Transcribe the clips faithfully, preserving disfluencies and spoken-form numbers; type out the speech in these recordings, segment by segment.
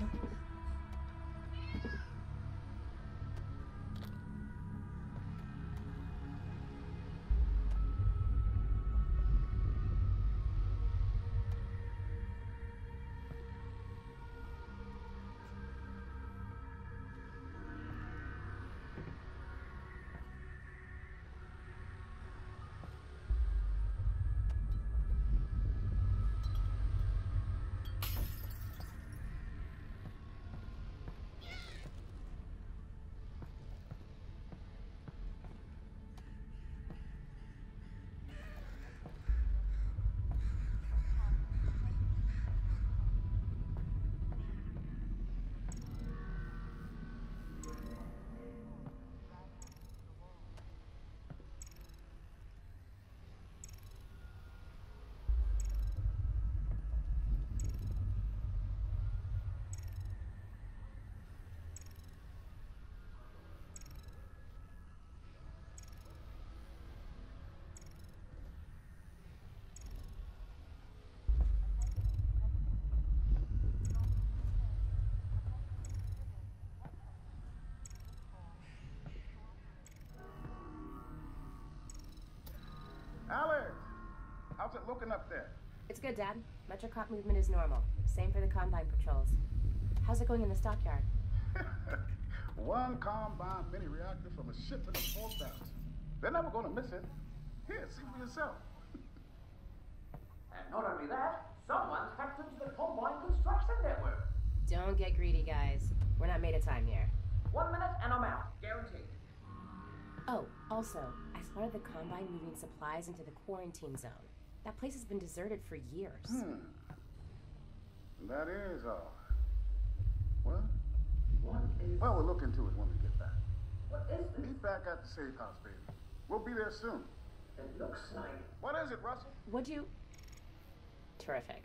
Alex! How's it looking up there? It's good, Dad. Metrocop movement is normal. Same for the Combine patrols. How's it going in the stockyard? One Combine mini reactor from a shipment of four thousand. They're never gonna miss it. Here, see for yourself. And not only that, someone's hacked into the Combine construction network. Don't get greedy, guys. We're not made of time here. One minute and I'm out. Guaranteed. Oh, also, I spotted the Combine moving supplies into the quarantine zone. That place has been deserted for years. Hmm. That is all. What? What is... Well, we'll look into it when we get back. What is this? Meet back at the safe house, baby. We'll be there soon. It looks like... What is it, Russell? Would you... Terrific.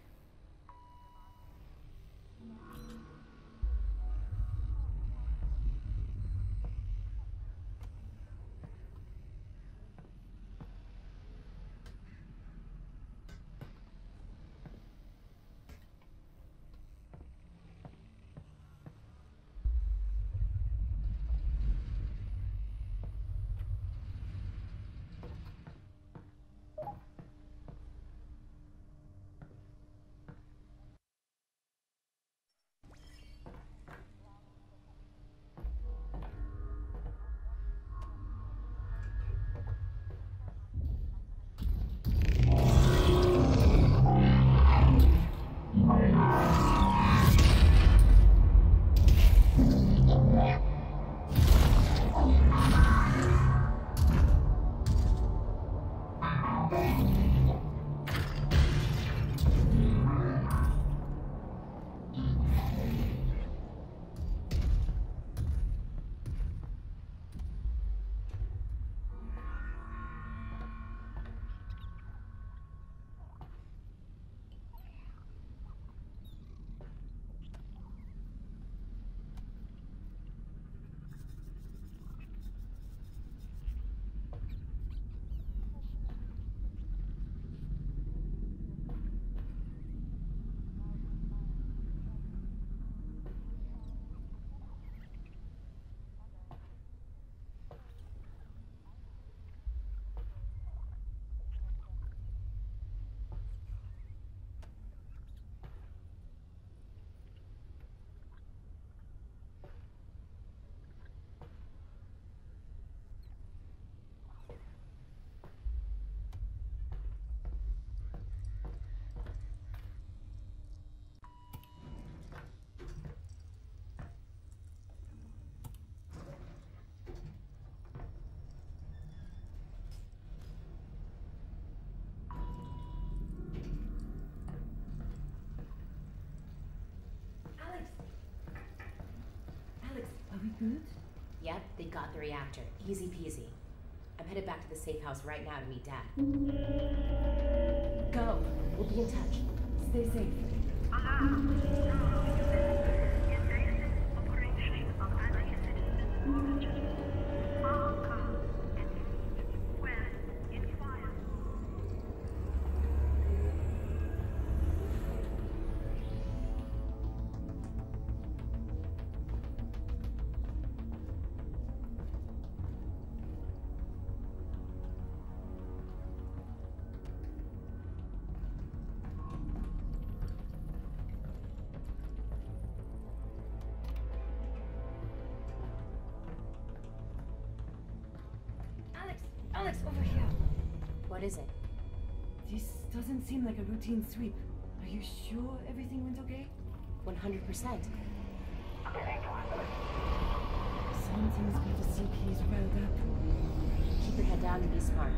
Are we good? Yep, they got the reactor. Easy peasy. I'm headed back to the safe house right now to meet Dad. Go! We'll be in touch. Stay safe. What is it? This doesn't seem like a routine sweep. Are you sure everything went okay? one hundred percent. Something's got the C Ps riled up. Keep your head down and be smart.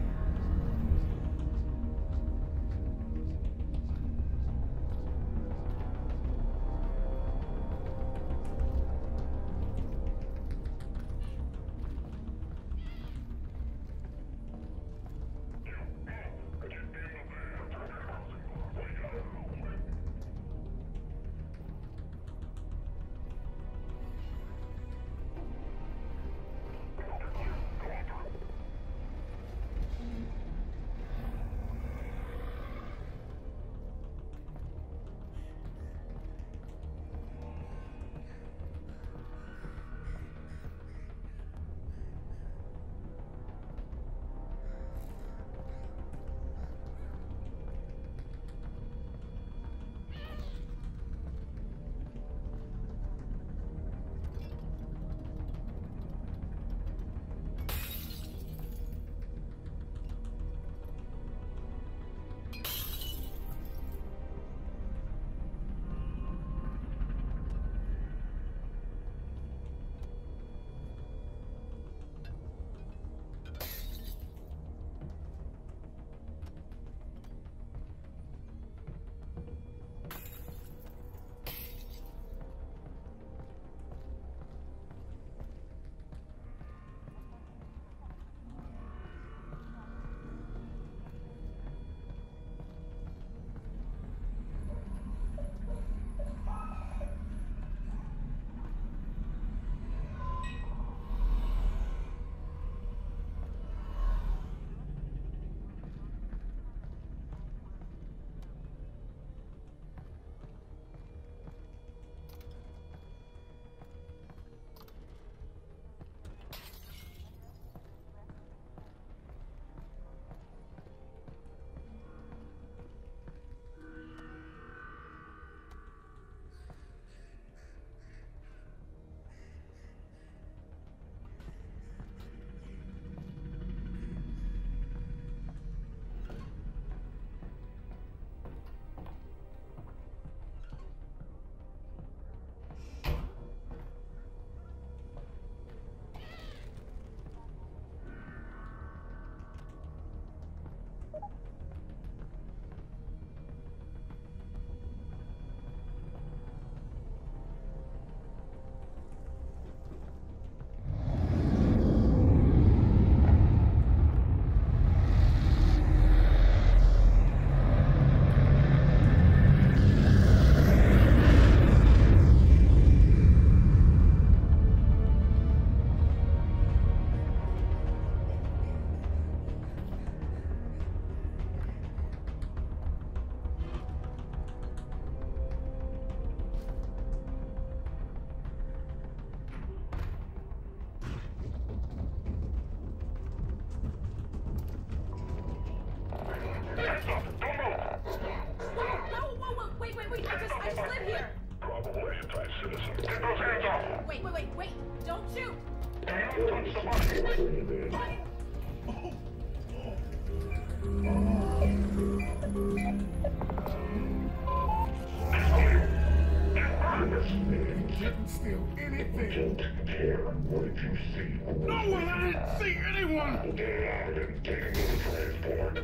Didn't steal anything. Don't care. What did you see? No one! I didn't see anyone! I didn't take another transport.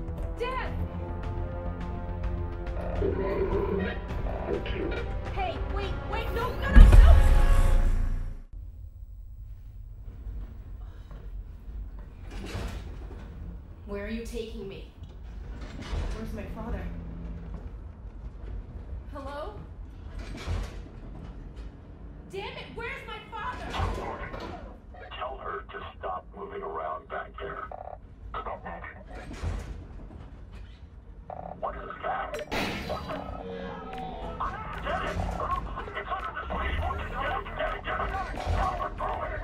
Dad! Hey, wait, wait, no, no, no, no! Where are you taking me? Where's my father? Hello? Damn it, where's my father? Tell her to stop moving around back there. Stop moving. What is that? Get it! It's under the street! Get it, get it, get it! Stop it, throw it!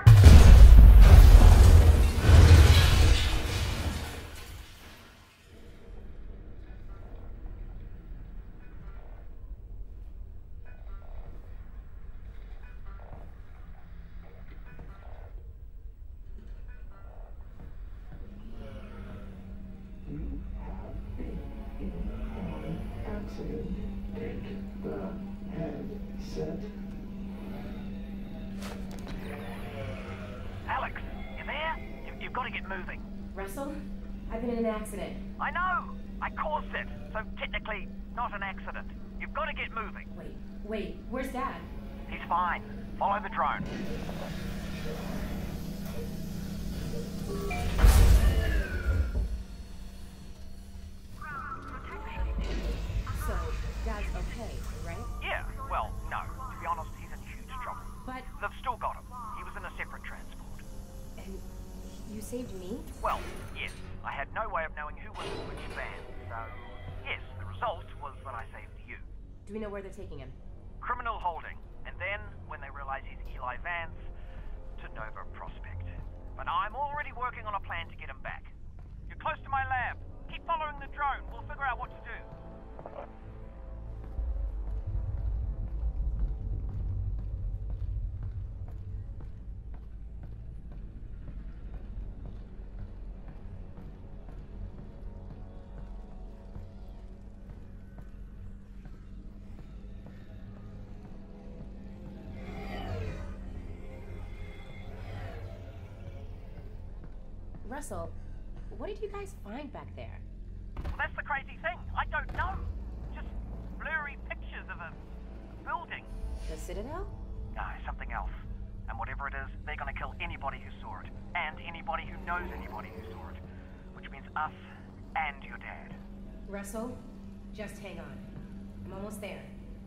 get moving. Russell, I've been in an accident. I know! I caused it, so technically not an accident. You've got to get moving. Wait, wait, where's Dad? He's fine. Follow the drone. So, Dad's okay, right? Yeah, well, no. To be honest, he's in huge trouble. But, They've still got him. He was in a separate transport. and you saved me? Well, yes. I had no way of knowing who was in which van, so yes, the result was that I saved you. Do we know where they're taking him? Criminal holding, and then, when they realize he's Eli Vance, to Nova Prospect. But I'm already working on a plan to get him back. You're close to my lab. Keep following the drone. We'll figure out what to do. Russell, what did you guys find back there? Well, that's the crazy thing. I don't know. Just blurry pictures of a, a building. The Citadel? No, something else. And whatever it is, they're gonna kill anybody who saw it. And anybody who knows anybody who saw it. Which means us and your dad. Russell, just hang on. I'm almost there.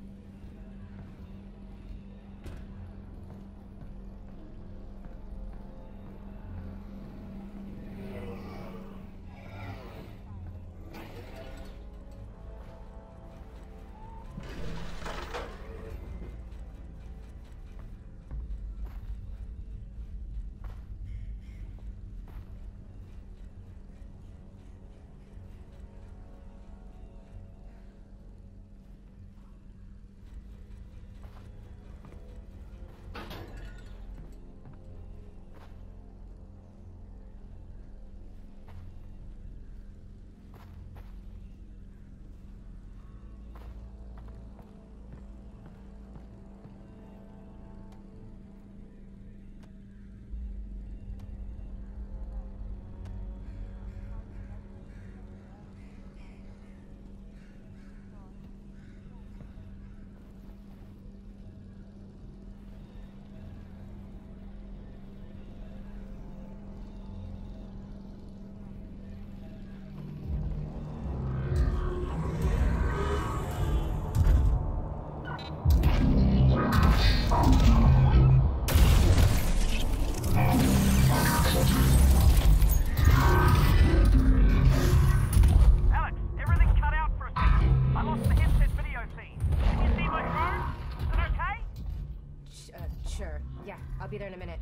I'll be there in a minute.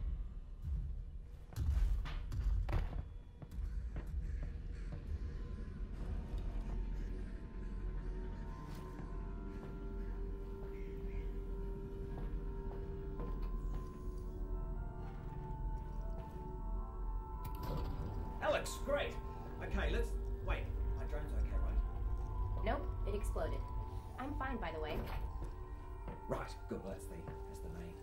Alex, great. Okay, let's... Wait, my drone's okay, right? Nope, it exploded. I'm fine, by the way. Right, good. Well, that's the, that's the main.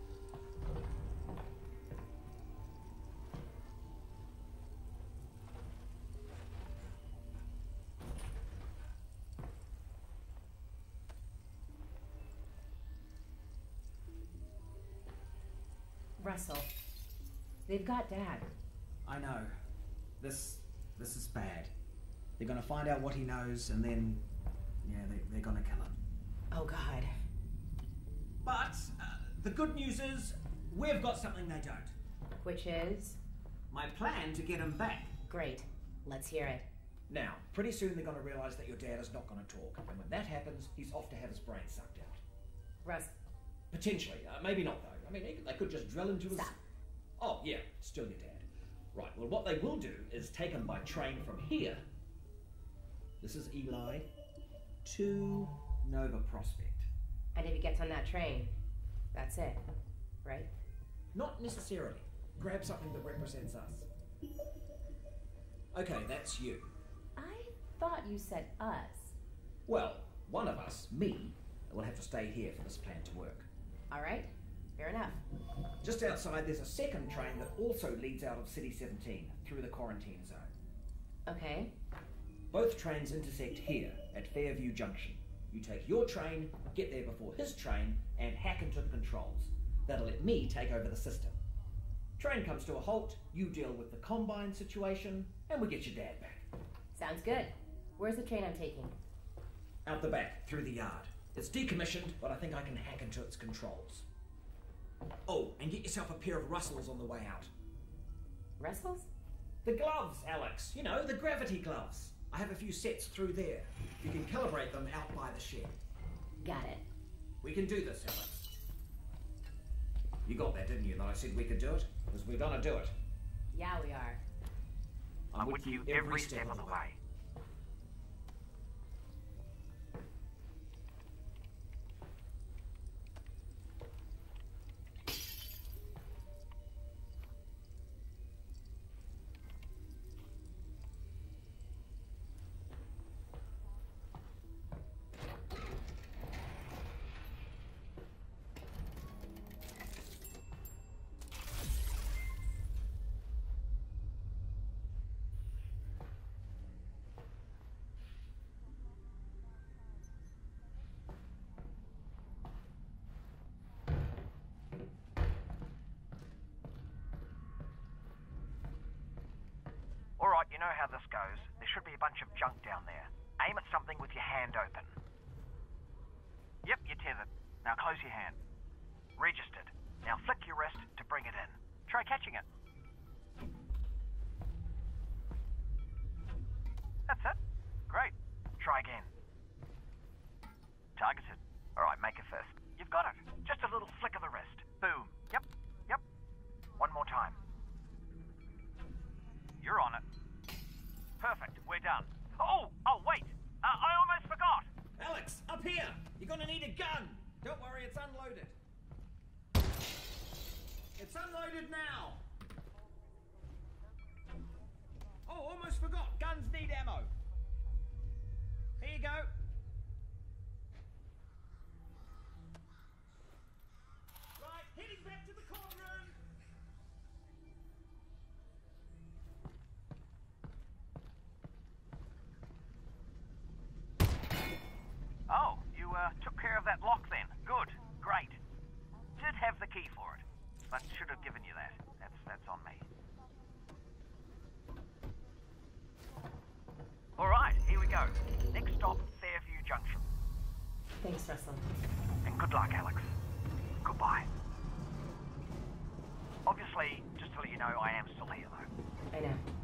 Russell, they've got Dad. I know. This, this is bad. They're gonna find out what he knows, and then, yeah, they, they're gonna kill him. Oh, God. But uh, the good news is, we've got something they don't. Which is? My plan to get him back. Great. Let's hear it. Now, pretty soon they're gonna realise that your dad is not gonna talk, and when that happens, he's off to have his brain sucked out. Russ. Potentially. Uh, maybe not, though. I mean, they, they could just drill into his... Stop. Oh, yeah, still your dad. Right, well, what they will do is take him by train from here, this is Eli, to Nova Prospect. And if he gets on that train, that's it, right? Not necessarily. Grab something that represents us. Okay, that's you. I thought you said us. Well, one of us, me, will have to stay here for this plan to work. All right. Fair enough. Just outside, there's a second train that also leads out of City seventeen through the quarantine zone. Okay. Both trains intersect here at Fairview Junction. You take your train, get there before his train, and hack into the controls. That'll let me take over the system. Train comes to a halt, you deal with the Combine situation, and we get your dad back. Sounds good. Where's the train I'm taking? Out the back, through the yard. It's decommissioned, but I think I can hack into its controls. Oh, and get yourself a pair of Russells on the way out. Russells? The gloves, Alex. You know, the gravity gloves. I have a few sets through there. You can calibrate them out by the shed. Got it. We can do this, Alex. You got that, didn't you, that I said we could do it? Because we're gonna do it. Yeah, we are. I'm with you every step of the way. Alright, you know how this goes. There should be a bunch of junk down there. Aim at something with your hand open. Yep, you're tethered. Now close your hand. Registered. Now flick your wrist to bring it in. Try catching it. That's it. Great. Try again. Targeted. Alright, make a fist. You've got it. Just a little flick of the wrist. Boom. Yep. Yep. One more time. You're on it. Perfect. We're done. Oh! Oh, wait! Uh, I almost forgot! Alex, up here! You're gonna need a gun! Don't worry, it's unloaded. It's unloaded now! Oh, almost forgot. Guns need ammo. Here you go. Right, heading back to the courtroom. Oh, you uh, took care of that lock then. Good. Great. Did have the key for it, but should have given you that. That's, that's on me. Alright, here we go. Next stop, Fairview Junction. Thanks, Russell. And good luck, Alex. Goodbye. Obviously, just to let you know, I am still here, though. I know.